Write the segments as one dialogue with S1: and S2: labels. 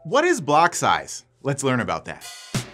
S1: What is block size? Let's learn about that.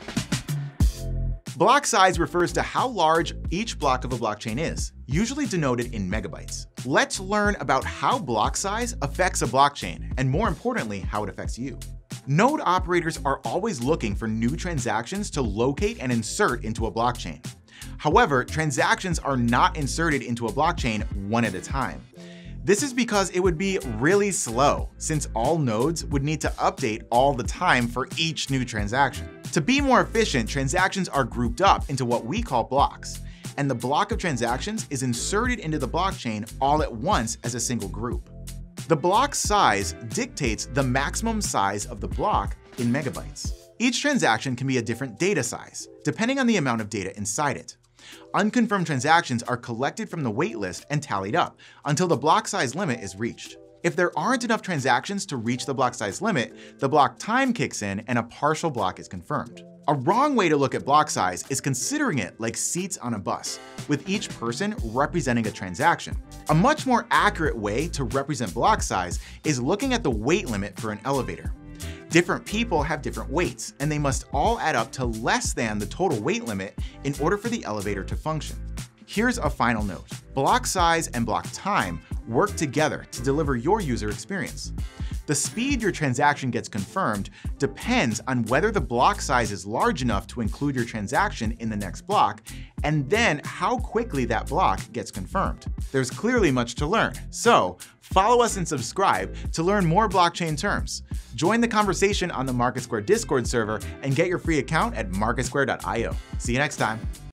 S1: Block size refers to how large each block of a blockchain is, usually denoted in megabytes. Let's learn about how block size affects a blockchain, and more importantly, how it affects you. Node operators are always looking for new transactions to locate and insert into a blockchain. However, transactions are not inserted into a blockchain one at a time. This is because it would be really slow, since all nodes would need to update all the time for each new transaction. To be more efficient, transactions are grouped up into what we call blocks, and the block of transactions is inserted into the blockchain all at once as a single group. The block size dictates the maximum size of the block in megabytes. Each transaction can be a different data size, depending on the amount of data inside it. Unconfirmed transactions are collected from the waitlist and tallied up until the block size limit is reached. If there aren't enough transactions to reach the block size limit, the block time kicks in and a partial block is confirmed. A wrong way to look at block size is considering it like seats on a bus, with each person representing a transaction. A much more accurate way to represent block size is looking at the weight limit for an elevator. Different people have different weights, and they must all add up to less than the total weight limit in order for the elevator to function. Here's a final note. Block size and block time work together to deliver your user experience. The speed your transaction gets confirmed depends on whether the block size is large enough to include your transaction in the next block, and then how quickly that block gets confirmed. There's clearly much to learn, so follow us and subscribe to learn more blockchain terms. Join the conversation on the MarketSquare Discord server and get your free account at marketsquare.io. See you next time.